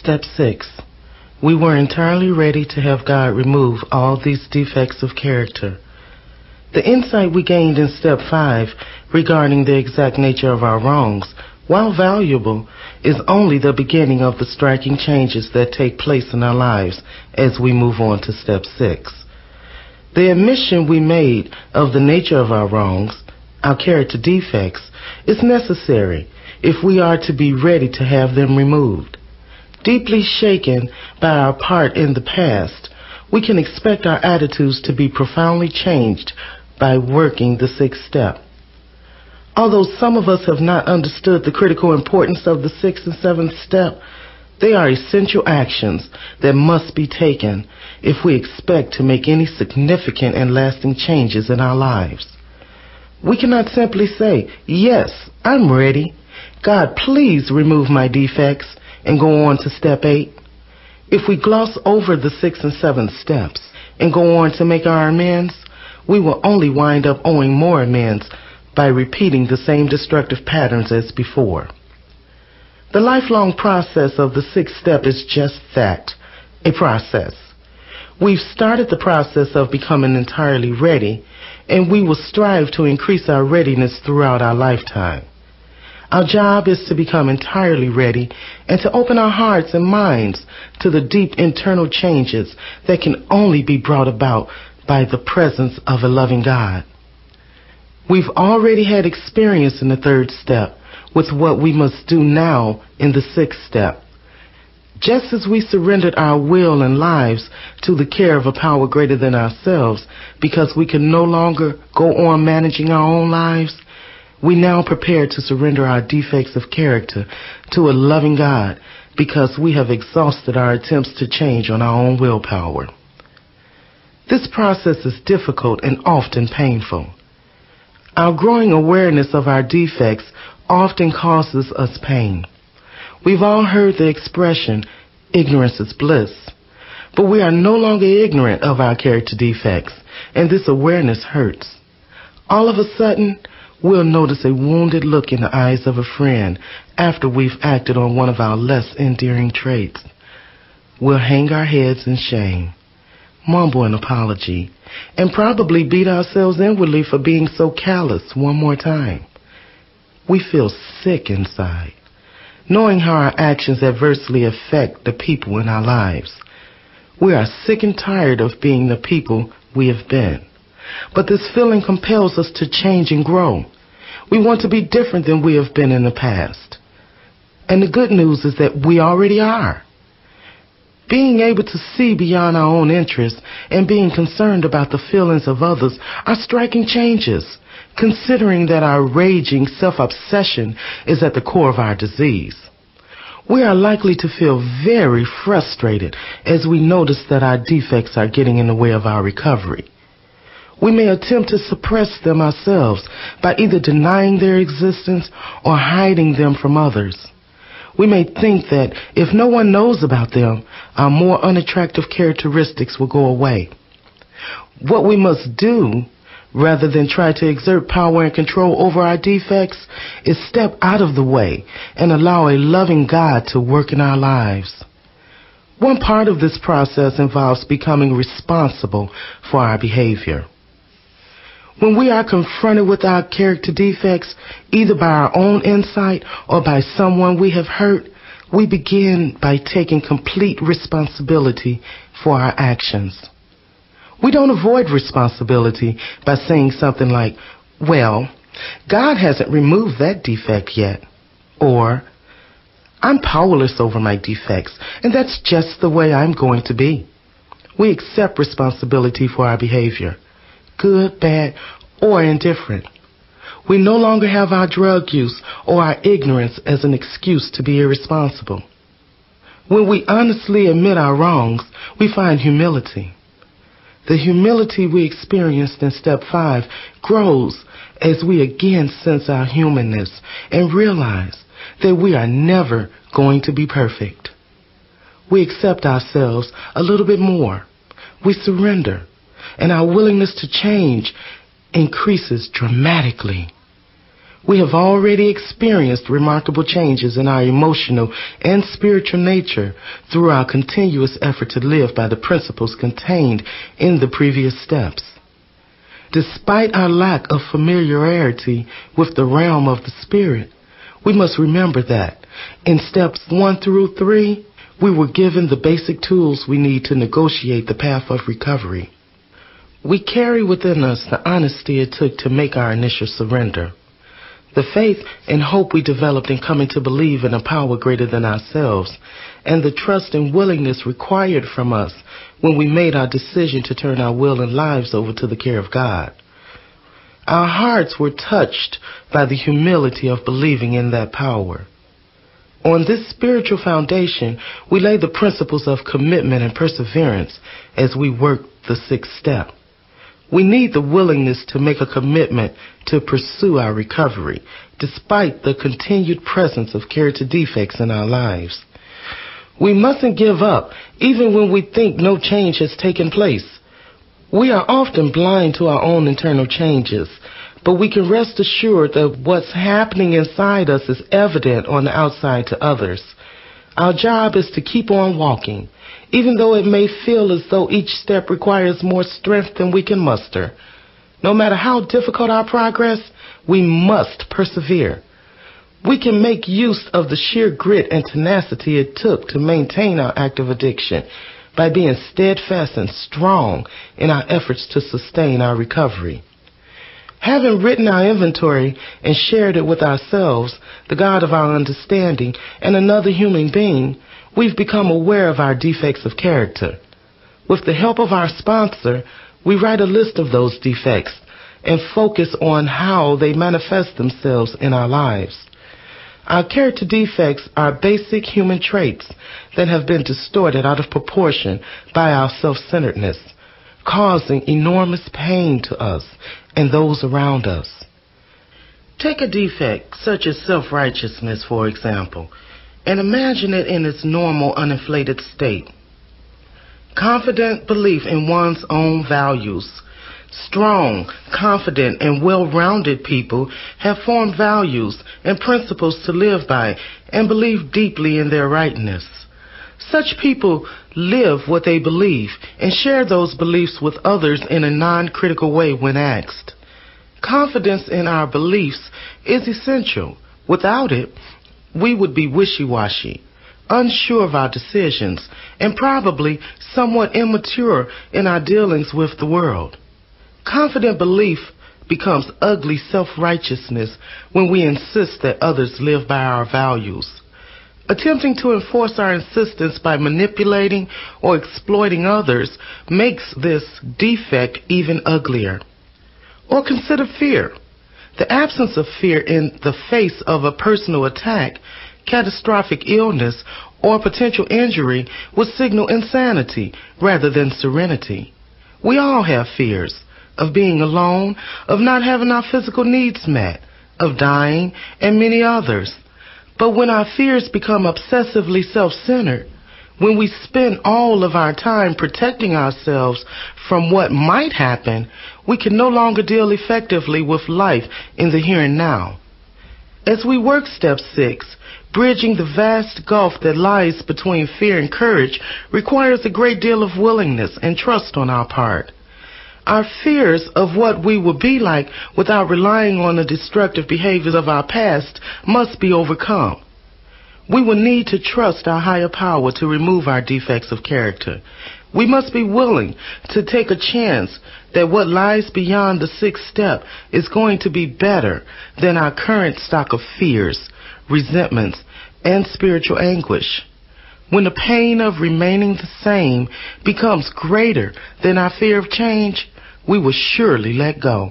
Step 6. We were entirely ready to have God remove all these defects of character. The insight we gained in Step 5 regarding the exact nature of our wrongs, while valuable, is only the beginning of the striking changes that take place in our lives as we move on to Step 6. The admission we made of the nature of our wrongs, our character defects, is necessary if we are to be ready to have them removed. Deeply shaken by our part in the past, we can expect our attitudes to be profoundly changed by working the 6th step. Although some of us have not understood the critical importance of the 6th and 7th step, they are essential actions that must be taken if we expect to make any significant and lasting changes in our lives. We cannot simply say, "Yes, I'm ready. God, please remove my defects," and go on to Step 8. If we gloss over the 6th and 7th steps and go on to make our amends, we will only wind up owing more amends by repeating the same destructive patterns as before. The lifelong process of the 6th step is just that, a process. We've started the process of becoming entirely ready, and we will strive to increase our readiness throughout our lifetime. Our job is to become entirely ready and to open our hearts and minds to the deep internal changes that can only be brought about by the presence of a loving God. We've already had experience in the 3rd step with what we must do now in the 6th step. Just as we surrendered our will and lives to the care of a power greater than ourselves because we can no longer go on managing our own lives, we now prepare to surrender our defects of character to a loving God because we have exhausted our attempts to change on our own willpower. This process is difficult and often painful. Our growing awareness of our defects often causes us pain. We've all heard the expression, "Ignorance is bliss," but we are no longer ignorant of our character defects, and this awareness hurts. All of a sudden, we'll notice a wounded look in the eyes of a friend after we've acted on one of our less endearing traits. We'll hang our heads in shame, mumble an apology, and probably beat ourselves inwardly for being so callous one more time. We feel sick inside, knowing how our actions adversely affect the people in our lives. We are sick and tired of being the people we have been. But this feeling compels us to change and grow. We want to be different than we have been in the past. And the good news is that we already are. Being able to see beyond our own interests and being concerned about the feelings of others are striking changes, considering that our raging self-obsession is at the core of our disease. We are likely to feel very frustrated as we notice that our defects are getting in the way of our recovery. We may attempt to suppress them ourselves by either denying their existence or hiding them from others. We may think that if no one knows about them, our more unattractive characteristics will go away. What we must do, rather than try to exert power and control over our defects, is step out of the way and allow a loving God to work in our lives. One part of this process involves becoming responsible for our behavior. When we are confronted with our character defects, either by our own insight or by someone we have hurt, we begin by taking complete responsibility for our actions. We don't avoid responsibility by saying something like, "Well, God hasn't removed that defect yet," or "I'm powerless over my defects, and that's just the way I'm going to be." We accept responsibility for our behavior, good, bad, or indifferent. We no longer have our drug use or our ignorance as an excuse to be irresponsible. When we honestly admit our wrongs, we find humility. The humility we experienced in Step 5 grows as we again sense our humanness and realize that we are never going to be perfect. We accept ourselves a little bit more. We surrender, and our willingness to change increases dramatically. We have already experienced remarkable changes in our emotional and spiritual nature through our continuous effort to live by the principles contained in the previous steps. Despite our lack of familiarity with the realm of the spirit, we must remember that in steps 1 through 3, we were given the basic tools we need to negotiate the path of recovery. We carry within us the honesty it took to make our initial surrender, the faith and hope we developed in coming to believe in a power greater than ourselves, and the trust and willingness required from us when we made our decision to turn our will and lives over to the care of God. Our hearts were touched by the humility of believing in that power. On this spiritual foundation, we lay the principles of commitment and perseverance as we work the 6th step. We need the willingness to make a commitment to pursue our recovery, despite the continued presence of character defects in our lives. We mustn't give up, even when we think no change has taken place. We are often blind to our own internal changes, but we can rest assured that what's happening inside us is evident on the outside to others. Our job is to keep on walking, even though it may feel as though each step requires more strength than we can muster. No matter how difficult our progress, we must persevere. We can make use of the sheer grit and tenacity it took to maintain our active addiction by being steadfast and strong in our efforts to sustain our recovery. Having written our inventory and shared it with ourselves, the God of our understanding, and another human being, we've become aware of our defects of character. With the help of our sponsor, we write a list of those defects and focus on how they manifest themselves in our lives. Our character defects are basic human traits that have been distorted out of proportion by our self-centeredness, causing enormous pain to us and those around us. Take a defect such as self-righteousness, for example, and imagine it in its normal, uninflated state. Confident belief in one's own values. Strong, confident, and well-rounded people have formed values and principles to live by and believe deeply in their rightness. Such people live what they believe and share those beliefs with others in a non-critical way when asked. Confidence in our beliefs is essential. Without it, we would be wishy-washy, unsure of our decisions, and probably somewhat immature in our dealings with the world. Confident belief becomes ugly self-righteousness when we insist that others live by our values. Attempting to enforce our insistence by manipulating or exploiting others makes this defect even uglier. Or consider fear. The absence of fear in the face of a personal attack, catastrophic illness, or potential injury would signal insanity rather than serenity. We all have fears of being alone, of not having our physical needs met, of dying, and many others. But when our fears become obsessively self-centered, when we spend all of our time protecting ourselves from what might happen, we can no longer deal effectively with life in the here and now. As we work step 6, bridging the vast gulf that lies between fear and courage requires a great deal of willingness and trust on our part. Our fears of what we will be like without relying on the destructive behaviors of our past must be overcome. We will need to trust our higher power to remove our defects of character. We must be willing to take a chance that what lies beyond the 6th step is going to be better than our current stock of fears, resentments, and spiritual anguish. When the pain of remaining the same becomes greater than our fear of change, we will surely let go.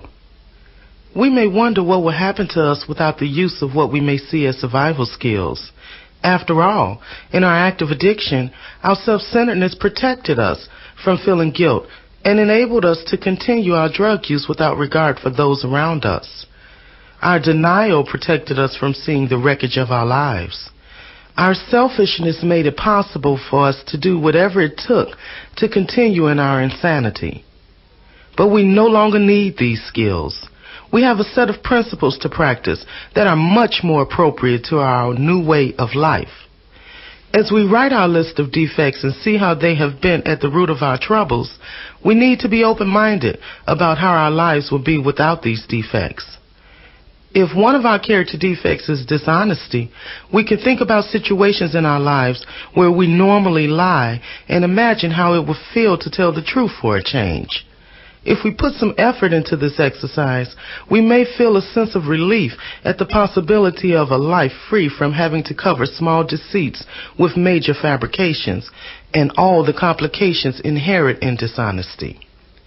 We may wonder what will happen to us without the use of what we may see as survival skills. After all, in our active addiction, our self-centeredness protected us from feeling guilt and enabled us to continue our drug use without regard for those around us. Our denial protected us from seeing the wreckage of our lives. Our selfishness made it possible for us to do whatever it took to continue in our insanity. But we no longer need these skills. We have a set of principles to practice that are much more appropriate to our new way of life. As we write our list of defects and see how they have been at the root of our troubles, we need to be open-minded about how our lives will be without these defects. If one of our character defects is dishonesty, we can think about situations in our lives where we normally lie and imagine how it would feel to tell the truth for a change. If we put some effort into this exercise, we may feel a sense of relief at the possibility of a life free from having to cover small deceits with major fabrications and all the complications inherent in dishonesty.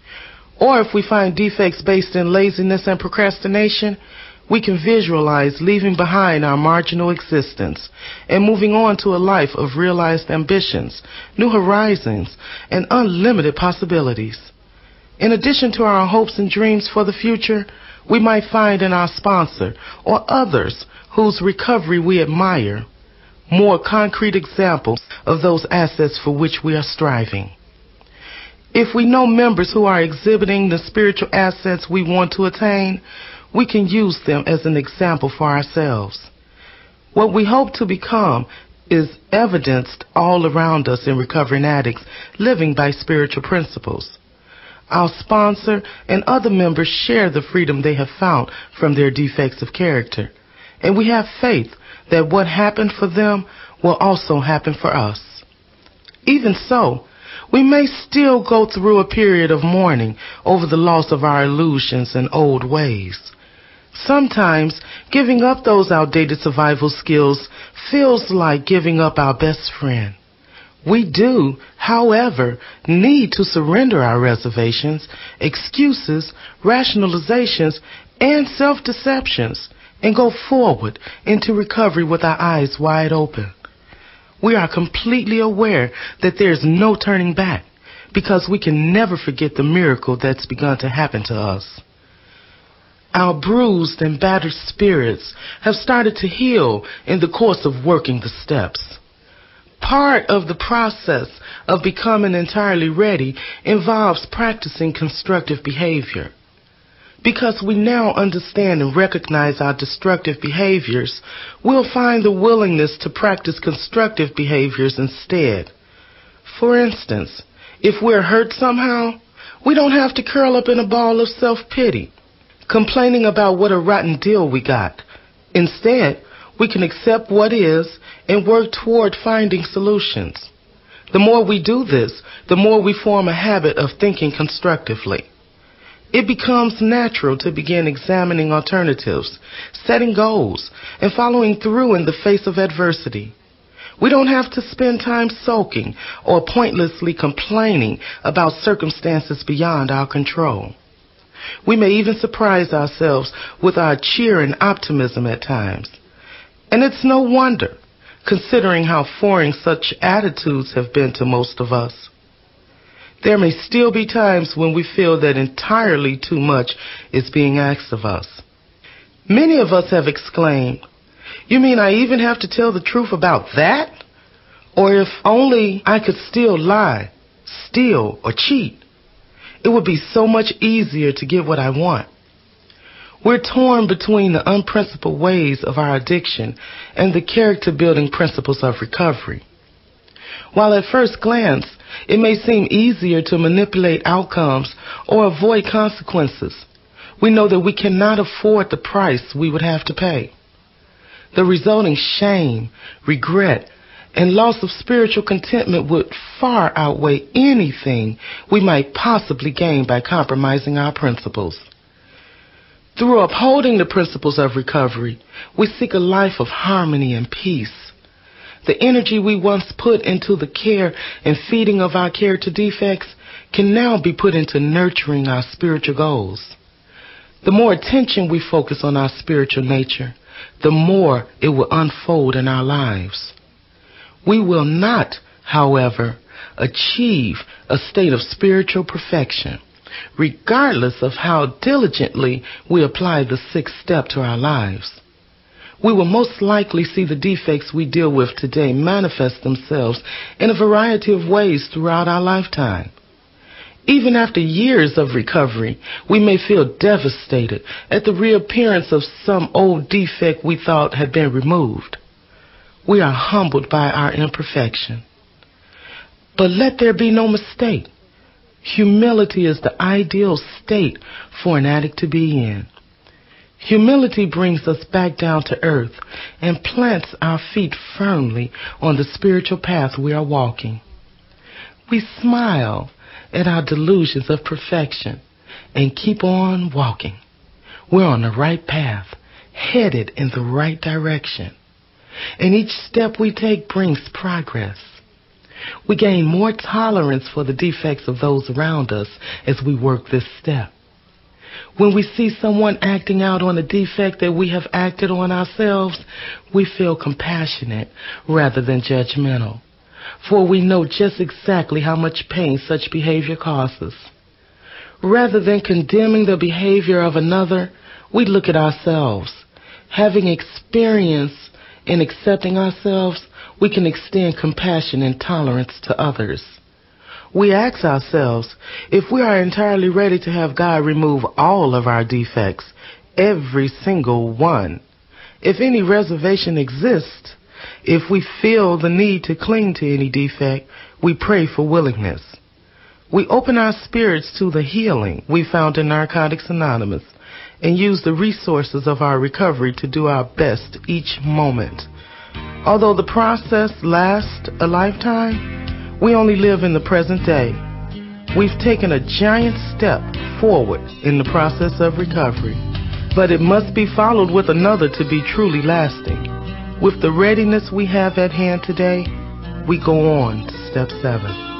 Or if we find defects based in laziness and procrastination, we can visualize leaving behind our marginal existence and moving on to a life of realized ambitions, new horizons, and unlimited possibilities. In addition to our hopes and dreams for the future, we might find in our sponsor or others whose recovery we admire more concrete examples of those assets for which we are striving. If we know members who are exhibiting the spiritual assets we want to attain, we can use them as an example for ourselves. What we hope to become is evidenced all around us in recovering addicts living by spiritual principles. Our sponsor and other members share the freedom they have found from their defects of character, and we have faith that what happened for them will also happen for us. Even so, we may still go through a period of mourning over the loss of our illusions and old ways. Sometimes giving up those outdated survival skills feels like giving up our best friend. We do, however, need to surrender our reservations, excuses, rationalizations, and self-deceptions and go forward into recovery with our eyes wide open. We are completely aware that there's no turning back because we can never forget the miracle that's begun to happen to us. Our bruised and battered spirits have started to heal in the course of working the steps. Part of the process of becoming entirely ready involves practicing constructive behavior. Because we now understand and recognize our destructive behaviors, we'll find the willingness to practice constructive behaviors instead. For instance, if we're hurt somehow, we don't have to curl up in a ball of self-pity, complaining about what a rotten deal we got. Instead, we can accept what is and work toward finding solutions. The more we do this, the more we form a habit of thinking constructively. It becomes natural to begin examining alternatives, setting goals, and following through in the face of adversity. We don't have to spend time sulking or pointlessly complaining about circumstances beyond our control. We may even surprise ourselves with our cheer and optimism at times. And it's no wonder, considering how foreign such attitudes have been to most of us. There may still be times when we feel that entirely too much is being asked of us. Many of us have exclaimed, "You mean I even have to tell the truth about that? Or if only I could still lie, steal, or cheat, it would be so much easier to get what I want." We're torn between the unprincipled ways of our addiction and the character-building principles of recovery. While at first glance, it may seem easier to manipulate outcomes or avoid consequences, we know that we cannot afford the price we would have to pay. The resulting shame, regret, and loss of spiritual contentment would far outweigh anything we might possibly gain by compromising our principles. Through upholding the principles of recovery, we seek a life of harmony and peace. The energy we once put into the care and feeding of our character defects can now be put into nurturing our spiritual goals. The more attention we focus on our spiritual nature, the more it will unfold in our lives. We will not, however, achieve a state of spiritual perfection, regardless of how diligently we apply the sixth step to our lives. We will most likely see the defects we deal with today manifest themselves in a variety of ways throughout our lifetime. Even after years of recovery, we may feel devastated at the reappearance of some old defect we thought had been removed. We are humbled by our imperfection. But let there be no mistake. Humility is the ideal state for an addict to be in. Humility brings us back down to earth and plants our feet firmly on the spiritual path we are walking. We smile at our delusions of perfection and keep on walking. We're on the right path, headed in the right direction. And each step we take brings progress. We gain more tolerance for the defects of those around us as we work this step. When we see someone acting out on a defect that we have acted on ourselves, we feel compassionate rather than judgmental, for we know just exactly how much pain such behavior causes. Rather than condemning the behavior of another, we look at ourselves. Having experience in accepting ourselves, we can extend compassion and tolerance to others. We ask ourselves if we are entirely ready to have God remove all of our defects, every single one. If any reservation exists, if we feel the need to cling to any defect, we pray for willingness. We open our spirits to the healing we found in Narcotics Anonymous and use the resources of our recovery to do our best each moment. Although the process lasts a lifetime, we only live in the present day. We've taken a giant step forward in the process of recovery, but it must be followed with another to be truly lasting. With the readiness we have at hand today, we go on to step 7.